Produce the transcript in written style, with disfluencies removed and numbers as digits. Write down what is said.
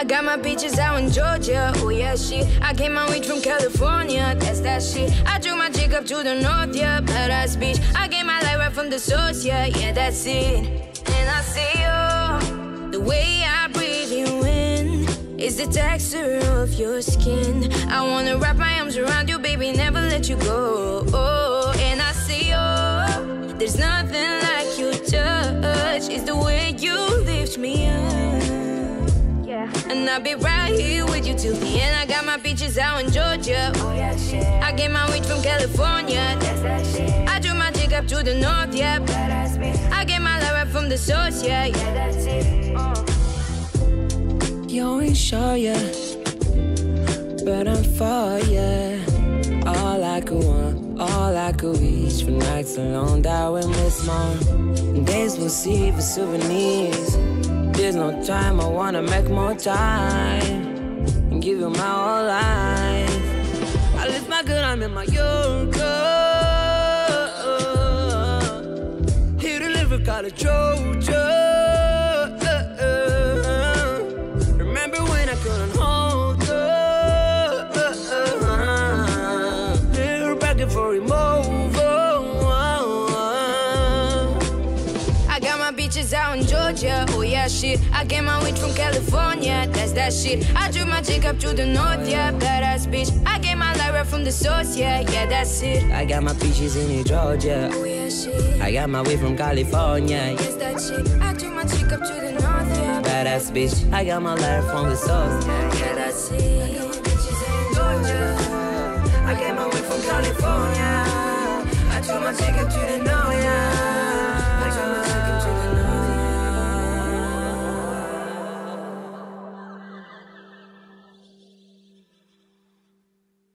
I got my beaches out in Georgia, oh yeah shit. I came my weed from California, that's that shit. I drew my jig up to the north, yeah, badass bitch. I get my light right from the source, yeah, yeah, that's it. And I see you, the way I breathe you in is the texture of your skin. I wanna wrap my arms around you, baby, never let you go. Oh, and I see you, there's nothing like your touch. It's the way you lift me up. And I'll be right here with you till the end. I got my beaches out in Georgia, oh yeah shit. I get my weed from California, that's that shit. I drew my jig up to the north, yeah, badass bitch. I get my light right from the source, yeah, yeah, that's it. You ain't sure yet, but I'm for ya. All I could want, all I could reach for nights alone that we miss more. And days we'll see for souvenirs. There's no time, I wanna make more time and give you my whole life. I lift my gun, I'm in my Yorker. Here to live without a Georgia. Remember when I couldn't hold her? They were begging for removal. I got my beaches out in Georgia, oh yeah shit. I get my weed from California, that's that shit. I drew my jig up to the north, yeah, badass bitch. I get my light right from the source, yeah, yeah, that's it. I got my peaches in Georgia, oh yeah shit. I got my weed from California, yes that shit. I drew my jig up to the north, yeah, badass bitch. I got my light from the source, yeah, that's it. I got my bitches in Georgia, I get my weed from California. I drew my jig up to the north.